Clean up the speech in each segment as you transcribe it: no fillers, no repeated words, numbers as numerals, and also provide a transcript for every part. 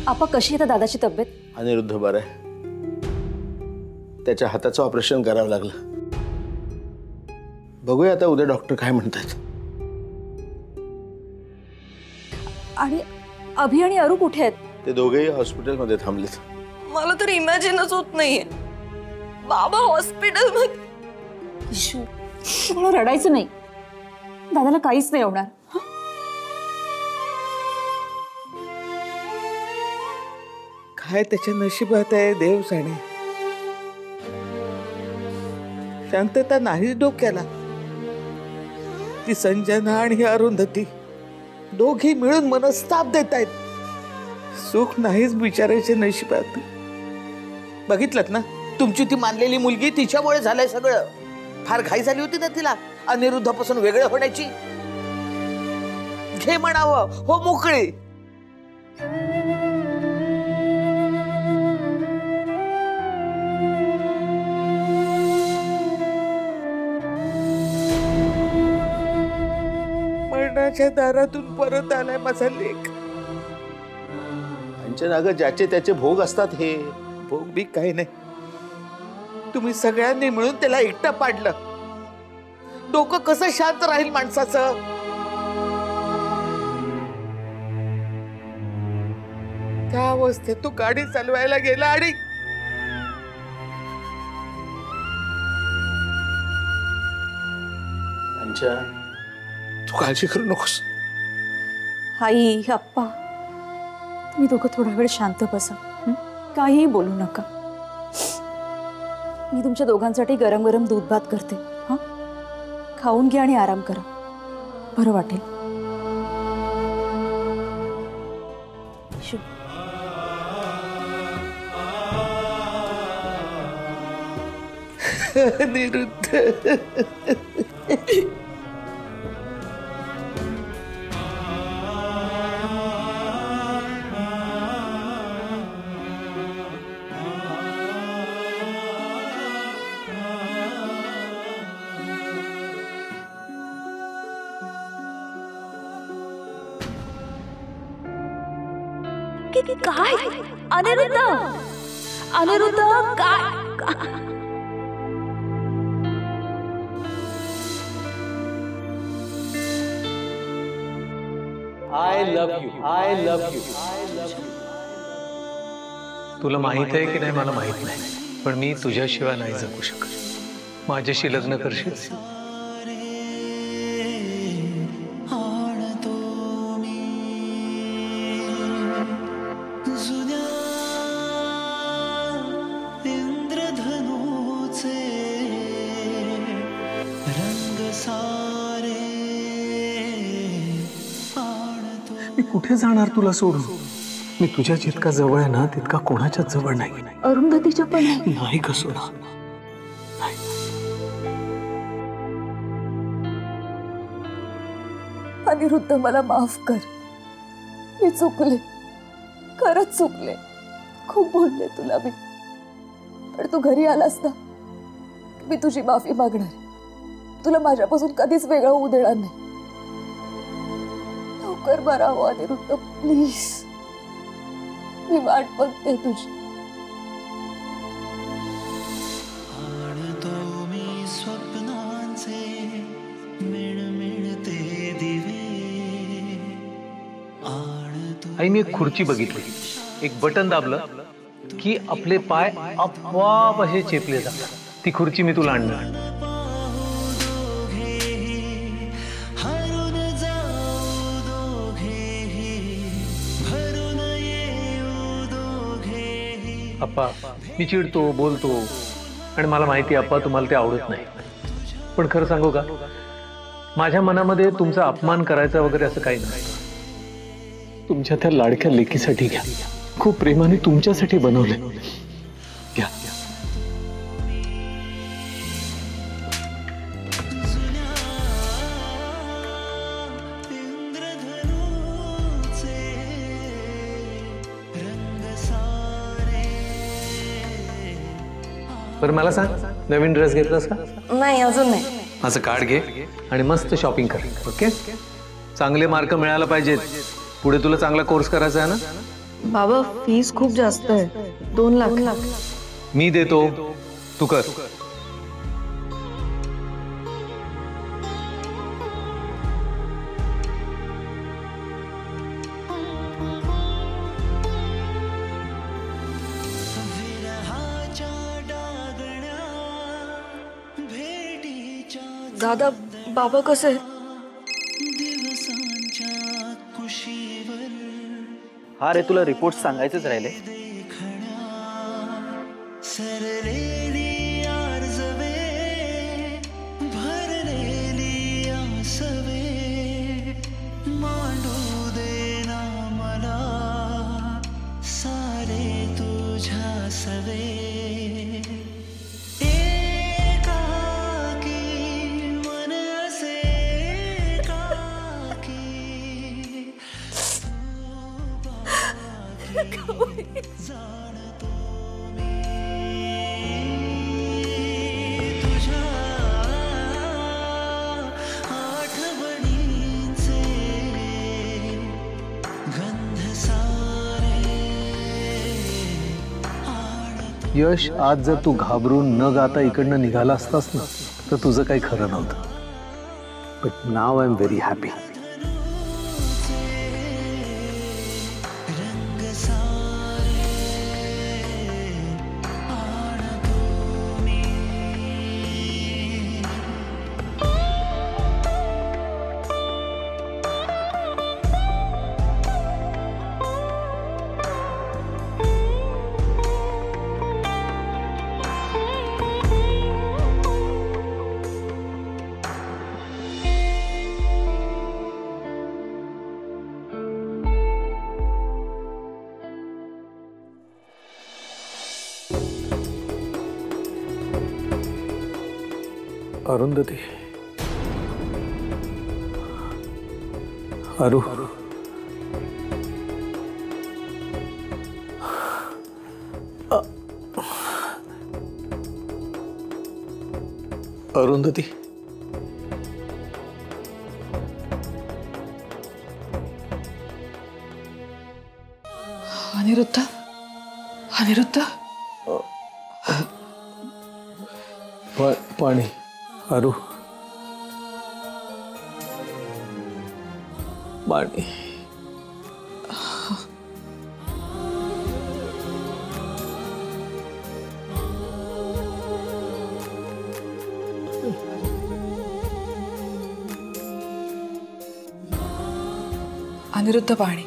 आपा कशी आहे दादाची तब्येत? अनिरुद्ध बरं आहे, त्याच्या हाताचं ऑपरेशन करावं लागलं. बघूया आता उद्या डॉक्टर काय म्हणतात. आणि अभि आणि अरू कुठे आहेत? ते दोघेही हॉस्पिटलमध्ये थांबलेत. मला तर इमॅजिनच होत नाहीये बाबा हॉस्पिटल मध्ये. इशू, तुम्हाला रडायचं नाही, दादाला काहीच नाही होणार. काय त्याच्या नशिबात आहे देव जाणे. शांतता नाही डोक्याला. ती संजना आणि अरुंधती दोघी मिळून मनस्ताप देत आहेत. सुख नाहीच बिचारायचे नशिबात. बघितलत ना, तुमची ती मानलेली मुलगी, तिच्यामुळे झालंय सगळं. फार घाई झाली होती ना तिला अनिरुद्धापासून वेगळं होण्याची. घे म्हणावं हो मोकळी. मरणाच्या दारातून परत आलाय माझा लेक. अंचना, ज्याचे त्याचे भोग असतात. हे भोग बी काही नाही. तुम्ही सगळ्यांनी मिळून त्याला एकटं पाडलं. डोकं कसं शांत राहील माणसाचं? त्या अवस्थेत तू गाडी चालवायला गेला आणि अंचना, तू काळजी करू नकोस. आई अप्पा, तुम्ही दोघं थोडा वेळ शांत बसा. काहीही बोलू नका. मी तुमच्या दोघांसाठी गरम गरम दूध भात करते. हां, खाऊन घ्या आणि आराम करा, बरं वाटेल. अनिरुद्ध, काय अनिरुद्ध, अनिरुद्ध काय? I love you. I love you. तुला माहित आहे की नाही मला माहित नाही, पण मी तुझ्याशिवाय नाही जगू शकत. माझ्याशी लग्न करशील? मी कुठे जाणार तुला सोडून? मी तुझ्या जितका जवळ आहे ना तितका कोणाच्या जवळ नाही. अरुंधतीच्या पण नाही का सोडा. अनिरुद्ध, मला माफ कर. मी चुकले, खरंच चुकले. खूप बोलले तुला मी, पण तू घरी आलास ना, मी तुझी माफी मागणार. तुला माझ्यापासून कधीच वेगळं होऊ देणार नाही. लवकर बरा हो अनिरुद्ध, प्लीज. मी वाट बघते तुझी. आई, मी एक खुर्ची बघितली. एक बटन दाबलं की आपले पाय आपोआप असे चेपले जातात. ती खुर्ची मी तुला आणणार. अप्पा, मी चिडतो, बोलतो, आणि मला माहिती आहे अप्पा तुम्हाला ते आवडत नाही. पण खरं सांगू का, माझ्या मनामध्ये तुमचा अपमान करायचा वगैरे असं काही नाही. तुमच्या त्या लाडक्या लेकीसाठी घ्या. खूप प्रेमाने तुमच्यासाठी बनवले. घ्या. बरं मला सांग, नवीन ड्रेस घेतलास का? नाही, अजून नाही. माझं कार्ड घे आणि मस्त शॉपिंग कर. ओके, चांगले मार्क मिळायला पाहिजेत. पुढे तुला चांगला कोर्स करायचा आहे ना, बाबा फीस खूप जास्त आहे, 2 लाख. मी देतो, तू कर. दादा बाबा कसे? हा रे, तुला रिपोर्ट सांगायचेच राहिले. यश, आज जर तू घाबरून न गाता इकडनं निघाला असतास ना तर तुझं काही खरं नव्हतं. But now I am very happy. Arundhati, Aru, Arundhati, Aniruddha, Aniruddha, पाणी. अरु, पाणी. अनिरुद्ध पाणी.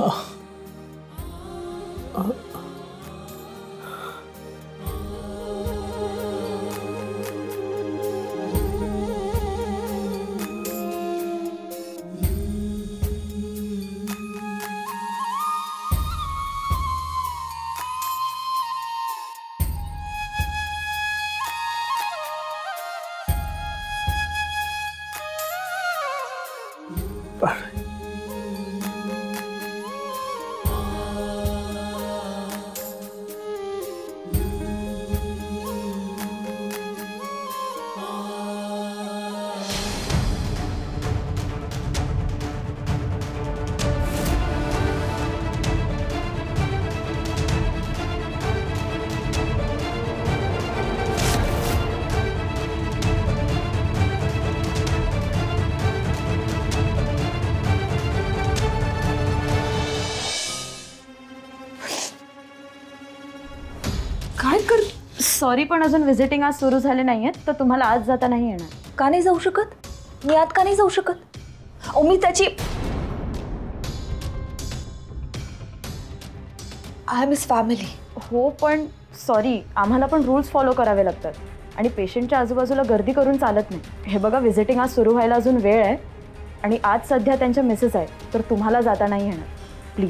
काय कर. सॉरी, पण अजून व्हिजिटिंग आज सुरू झाले नाहीयेत, तर तुम्हाला आज जाता नाही येणार. का नाही जाऊ शकत? मी आत का नाही जाऊ शकत? ओ मी त्याची आय एम हिज फॅमिली. हो, पण सॉरी, आम्हाला पण रूल्स फॉलो करावे लागतात आणि पेशंटच्या आजूबाजूला गर्दी करून चालत नाही. हे बघा, व्हिजिटिंग आज सुरू व्हायला अजून वेळ आहे आणि आज सध्या त्यांच्या मिसेस आहे, तर तुम्हाला जाता नाही येणार. प्लीज.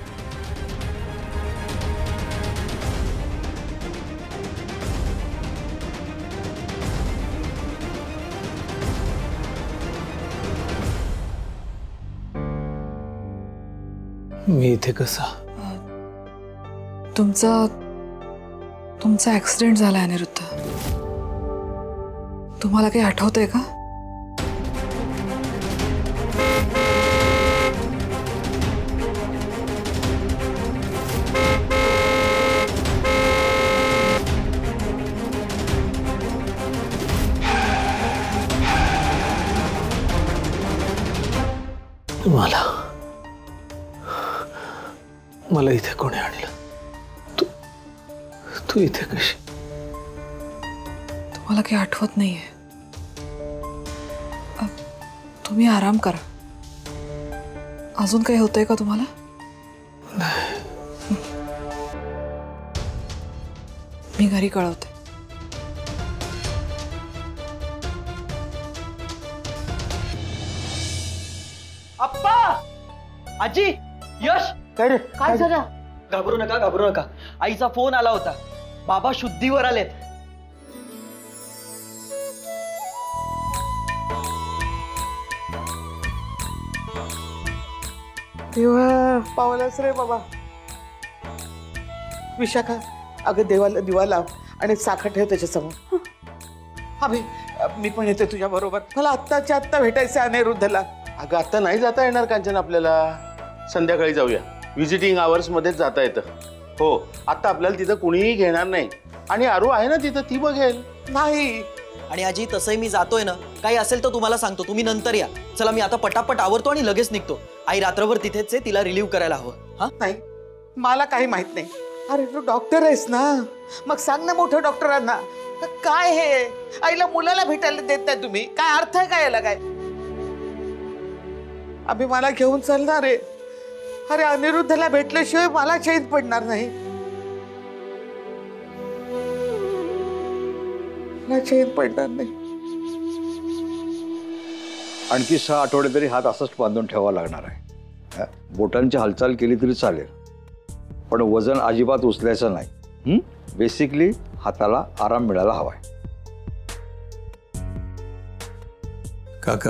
मी इथे कसा? तुमचा ऍक्सिडेंट झाला अनिरुद्ध. तुम्हाला काही आठवतंय का? मला मला इथे कोणी आणलं? तू तू इथे कशी? तुम्हाला काही आठवत नाहीये? तुम्ही आराम करा. अजून काही होतंय का तुम्हाला? मी घरी कळवते. अप्पा, आजी, यश, काय रे? काय झालं? घाबरू नका, घाबरू नका. आईचा फोन आला होता. बाबा शुद्धीवर आलेत. देवा, पावलाच रे बाबा. विशाखा, अगं देवाला दिवा लाव आणि साखर ठेव त्याच्यासमोर. हा मी पण येते तुझ्या बरोबर. मला आत्ताच्या आत्ता भेटायचं अनिरुद्धला. अगं आता नाही जाता येणार कांचन आपल्याला. संध्याकाळी जाऊया. व्हिजिटिंग आवर्स मध्येच जाता येतं. हो, आता आपल्याला तिथं कुणीही घेणार नाही. आणि आरू आहे ना तिथं, ती बघेल. नाही. आणि आजी तसंही मी जातोय ना. काही असेल तर तुम्हाला सांगतो, तुम्ही नंतर या. चला मी आता पटापट आवरतो आणि लगेच निघतो. आई रात्रभर तिथेच आहे, तिला रिलीव्ह करायला हवं. हा नाही, मला काही माहित नाही. अरे तू डॉक्टर आहेस ना, मग सांग ना मोठ्या डॉक्टरांना. काय हे आईला मुलाला भेटायला देत नाही तुम्ही? काय अर्थ आहे काय याला? काय अभि मला घेऊन चालणार आहे. अरे अनिरुद्धला भेटल्याशिवाय मला चैन पडणार नाही. मला चैन पडणार नाही. आणखी 6 आठवडे तरी हात असाच बांधून ठेवावा लागणार आहे. बोटांची हालचाल केली तरी चालेल, पण वजन अजिबात उचलायचं नाही. बेसिकली हाताला आराम मिळायला हवाय. काका,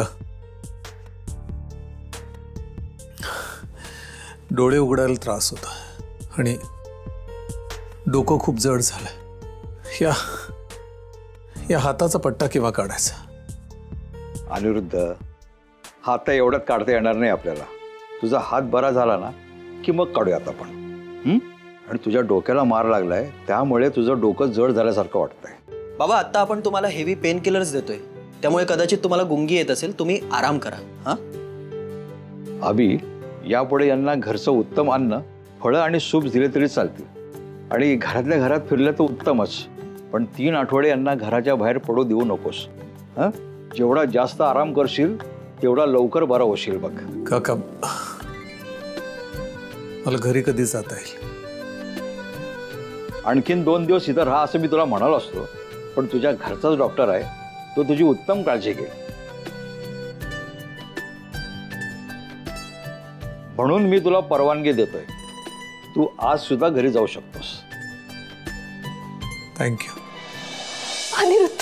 डोळे उघडायला त्रास होता आणि डोकं खूप जड झालंय. या हाताचा पट्टा केव्हा काढायचा? अनिरुद्ध, हा आता एवढ्यात काढता येणार नाही आपल्याला. तुझा हात बरा झाला ना की मग काढूयात आपण. आणि तुझ्या डोक्याला मार लागलाय, त्यामुळे तुझं डोकं जड झाल्यासारखं वाटतंय. बाबा, आता आपण तुम्हाला हेवी पेन किलर्स देतोय, त्यामुळे कदाचित तुम्हाला गुंगी येत असेल. तुम्ही आराम करा. हा अभि, यापुढे यांना घरचं उत्तम अन्न, फळं आणि सूप दिले तरी चालतील. आणि घरातल्या घरात फिरलं तर उत्तमच, पण 3 आठवडे यांना घराच्या बाहेर पडू देऊ नकोस. जेवढा जास्त आराम करशील तेवढा लवकर बरा होशील बघ. काका, मला घरी कधी जाता येईल? आणखीन 2 दिवस इथं राहा असं मी तुला म्हणालो असतो, पण तुझ्या घरचाच डॉक्टर आहे, तो तुझी उत्तम काळजी घेईल. म्हणून मी तुला परवानगी देतोय. तू आज सुद्धा घरी जाऊ शकतोस. Thank you. Aniruddha,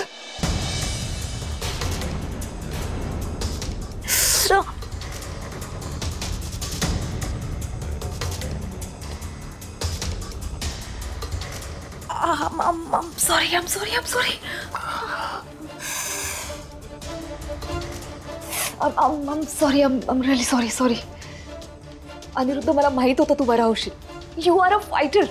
I'm sorry. I'm sorry. I'm really sorry. Aniruddha, मला माहित होतं तू बरा होशील. You are a fighter.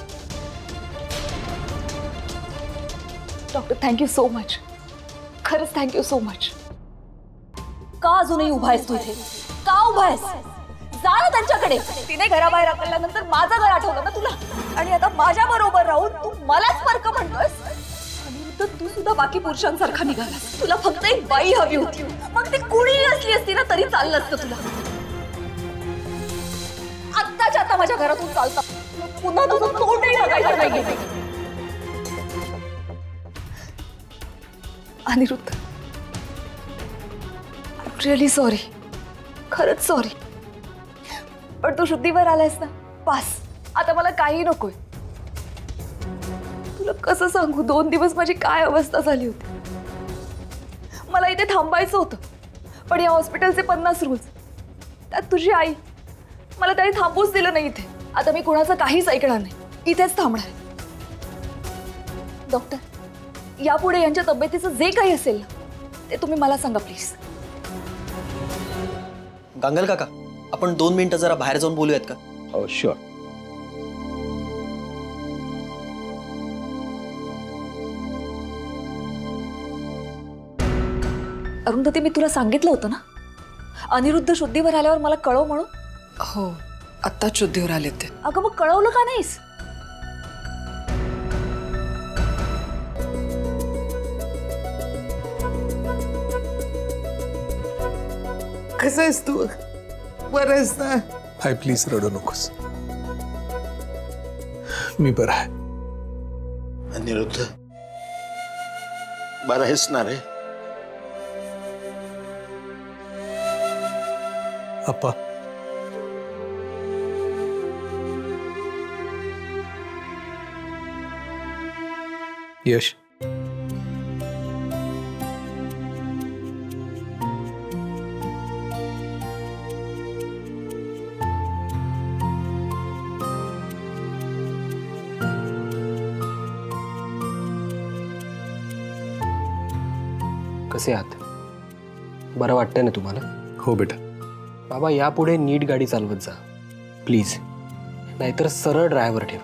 Doctor, thank you so much. खरंच थँक्यू सो मच. का अजूनही उभा आहेस तू इथे? का उभा आहेस? जा ना त्यांच्याकडे. तिने घराबाहेर आल्यानंतर माझं घर आठवलं ना तुला, आणि आता माझ्या बरोबर राहून तू मलाच फरक म्हणतोयस. अनिरुद्ध, तू सुद्धा बाकी पुरुषांसारखा निघालास. तुला फक्त एक बाई हवी होती, मग ती कुणीही असली असती ना तरी चाललं असतं तुला. आत्ताच्या आता माझ्या घरातून चालता पुन्हा तुझं तोंडही बघायचं नाहीये. Aniruddha, really sorry. खरंच सॉरी. पण तू शुद्धीवर आलायस ना, पास. आता मला काही नकोय. तुला कसं सांगू 2 दिवस माझी काय अवस्था झाली होती. मला इथे थांबायचं होतं, पण या हॉस्पिटलचे 50 रूल्स, त्यात तुझी आई, मला त्याने थांबूच दिलं नाही इथे. आता मी कोणाचं काहीच ऐकणार नाही, इथेच थांबणार. डॉक्टर, यापुढे यांच्या तब्येतीचं जे काही असेल ना ते तुम्ही मला सांगा प्लीज. गांगल काका, आपण 2 मिनिटं जरा बाहेर जाऊन बोलूयात का? हो, शुअर. अरुंधती, मी तुला सांगितलं होतं ना, अनिरुद्ध शुद्धीवर आल्यावर मला कळव म्हणून. हो, आत्ताच शुद्धीवर आले ते. अगं मग कळवलं का नाहीस? कसं आहेस तू? बरं आहेस ना? हाय, प्लीज रडू नकोस. मी बरा आहे. अनिरुद्ध, बरं आहेस ना रे? अप्पा, यश, कसे आहात? बरं वाटतंय ना तुम्हाला? हो बेटा. बाबा, यापुढे नीट गाडी चालवत जा प्लीज, नाहीतर सरळ ड्रायव्हर ठेवा.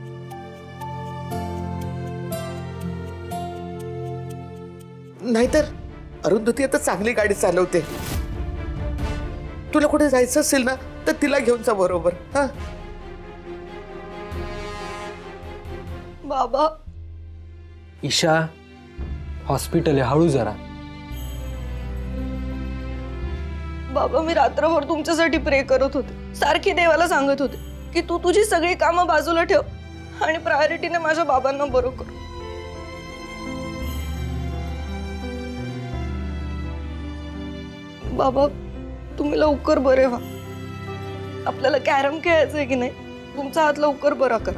नाहीतर अरुंधती आता चांगली गाडी चालवते. तुला कुठे जायचं असेल ना तर तिला घेऊन जा बरोबर. हा बाबा, ईशा, हॉस्पिटल आहे, हळू जरा. बाबा मी रात्रभर तुमच्यासाठी प्रे करत होते. सारखी देवाला सांगत होते की तू तुझी सगळी कामं बाजूला ठेव आणि प्रायोरिटीने माझ्या बाबांना बरं कर. बाबा तुम्ही लवकर बरे व्हा. आपल्याला कॅरम खेळायचंय की नाही? तुमचा हात लवकर बरा करा.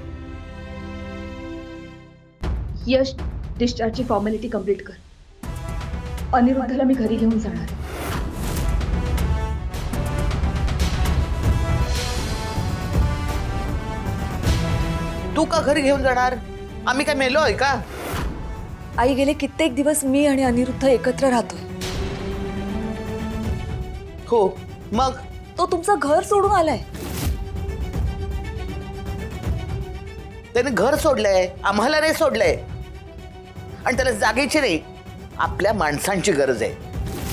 यश, डिस्चार्जची फॉर्मॅलिटी कंप्लीट कर. अनिरुद्धला मी घरी घेऊन जाणार. तू का घरी घेऊन जाणार? आम्ही काय मेलोय का? आई, गेले कित्येक दिवस मी आणि अनिरुद्ध एकत्र राहतोय. हो, मग तो तुमचं घर सोडून आलाय. त्याने घर सोडलंय, आम्हाला नाही सोडलंय. आणि त्याला जागेची नाही, आपल्या माणसांची गरज आहे.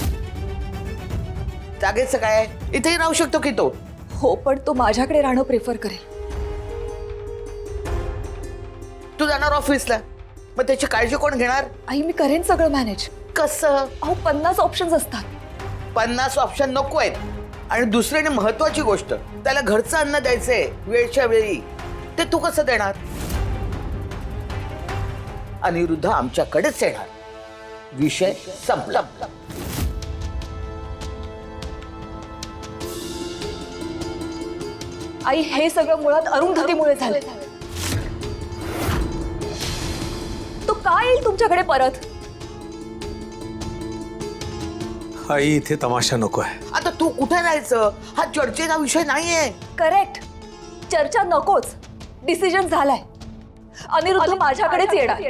जागेचं काय, इथेही राहू शकतो की तो. हो, पण तो माझ्याकडे राहणं प्रेफर करेल. तू जाणार ऑफिसला, मग त्याची काळजी कोण घेणार? आई, मी करेन सगळं मॅनेज. कसं? अहो 50 ऑप्शन्स असतात. 50 ऑप्शन नको आहेत. आणि दुसरी आणि महत्वाची गोष्ट, त्याला घरचं अन्न द्यायचंय वेळच्या वेळी. ते तू कसं देणार? अनिरुद्ध आमच्याकडेच येणार. विषय संपला. आई, हे सगळं मुळात अरुंधतीमुळे झालं. तो का येईल तुमच्याकडे परत? आई, इथे तमाशा नको आहे. आता तू कुठे जायचं हा चर्चेचा विषय नाहीये. करेक्ट, चर्चा नकोच. डिसिजन झालाय. अनिरुद्ध माझ्याकडेच येणार.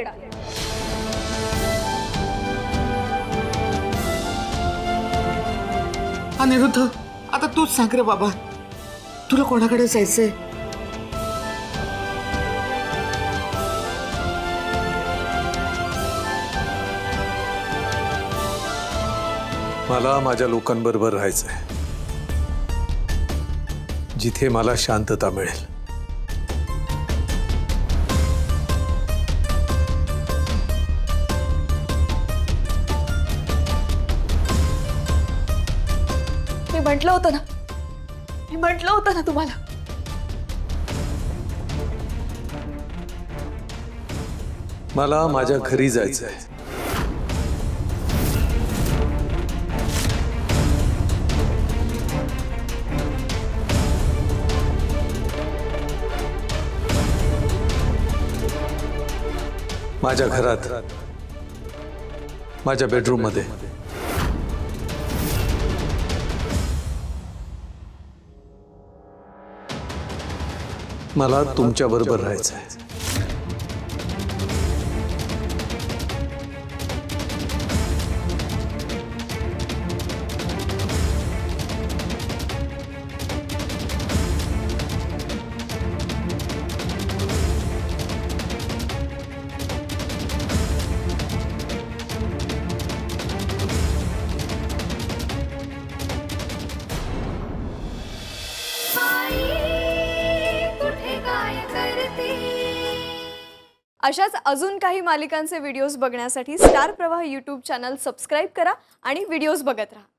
अनिरुद्ध, आता तूच सांग रे बाबा, तुला कोणाकडे जायचंय? मला माझ्या लोकांबरोबर राहायचंय, जिथे मला शांतता मिळेल. मी म्हटलं होतं ना तुम्हाला. मला माझ्या घरी जायचंय. माझ्या घरात, माझ्या बेडरूम मध्ये. मला तुमच्या बरोबर राहायचंय. अशाच अजून काही मालिकांचे व्हिडिओज बघण्यासाठी स्टार प्रवाह यूट्यूब चॅनल सबस्क्राईब करा आणि व्हिडिओज बघत राहा.